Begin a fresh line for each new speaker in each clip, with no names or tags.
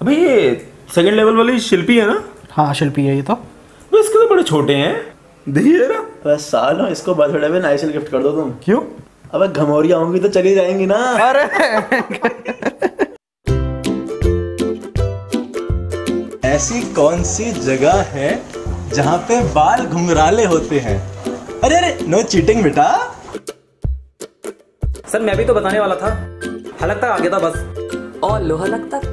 अबे ये second level वाली शिल्पी है ना?
हाँ शिल्पी है ये तो।
बस इसके तो बड़े छोटे हैं। देखिए ना।
बस सालो इसको बर्थडे में नाइसिल गिफ्ट कर दो तुम।
क्यों?
अबे घमौरिया होंगी तो चली जाएंगी ना।
अरे
ऐसी कौन सी जगह है जहाँ पे बाल घुंघराले होते हैं? अरे अरे नो चीटिंग बेटा।
सर मैं भी तो बताने वाला था, हलक तक आ गया था बस। और लो हलक तक।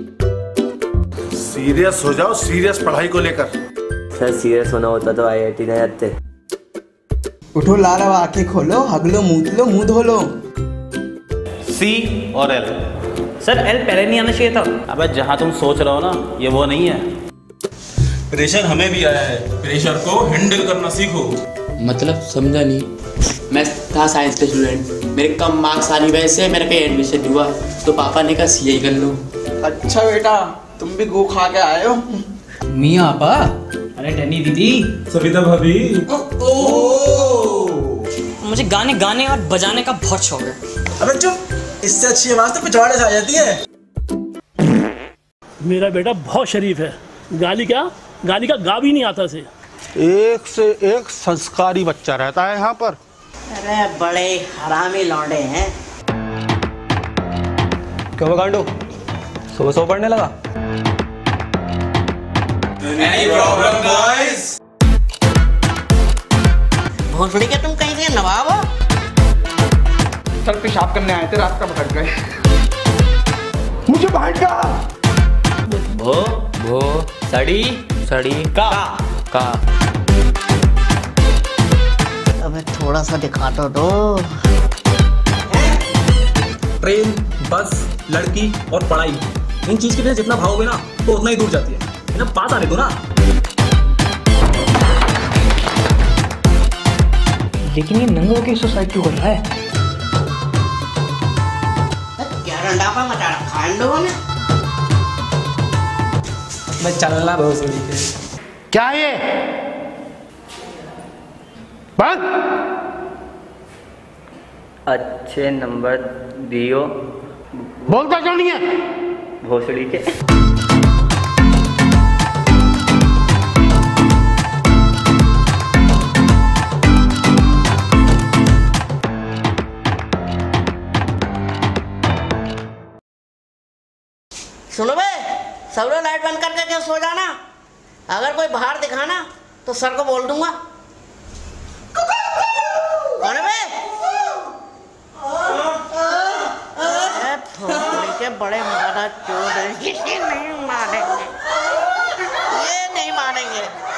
सीरियस हो जाओ, सीरियस पढ़ाई को लेकर।
सर सीरियस होना होता तो IIT नहीं जाते।
उठो लाल, अब आंखें खोलो, हगलो, मुंह धो लो।
C और L।
सर L पहले नहीं आना चाहिए था।
अबे जहाँ तुम सोच रहे हो ना ये वो नहीं है। प्रेशर हमें भी आया है, प्रेशर को हैंडल करना सीखो।
मतलब समझा नहीं। मैं था साइंस का स्टूडेंट, मेरे कम मार्क्स आने वजह से मेरा कहीं एडमिशन हुआ तो पापा ने कहा CA कर लो।
अच्छा बेटा, तुम भी गो खा के आए हो?
मियाँ आपा।
अरे टैनी दीदी,
सविता भाभी।
मुझे गाने गाने और बजाने का बहुत शौक है।
अबे चुप, इससे अच्छी आवाज तो पिछवाड़े से आ जाती है।
मेरा बेटा बहुत शरीफ है, गाली का गा भी नहीं आता से।
एक से एक संस्कारी बच्चा रहता है यहाँ पर।
अरे बड़े हरामी लौंडे हैं।
क्यों गांडू, सुबह सो पढ़ने लगा?
Any problem guys?
भोसड़ी के तुम कहीं से नवाब हो?
सर पेशाब करने आए थे, रास्ता भटक गए।
मुझे बाहर का
भो सड़ी का
अबे थोड़ा सा दिखा तो दो।
ट्रेन, बस, लड़की और पढ़ाई, इन चीज के लिए जितना भागोगे ना तो उतना ही दूर जाती है। ना पास आने दो ना।
लेकिन ये नंगों की सोसाइटी क्यों कर रहा है?
क्या रंडापा मचा रखा है इन लोगों ने?
मैं चलना भोसड़ी के।
क्या ये बंद?
अच्छे नंबर दियो।
बोलता क्यों नहीं है?
भोसड़ी के।
सुनो बे, सब लोग लाइट बंद करके क्या सो जाना। अगर कोई बाहर दिखाना तो सर को बोल दूंगा। कौन है बे? थोड़ी के बड़े मारा चोर नहीं मानेंगे, ये नहीं मानेंगे।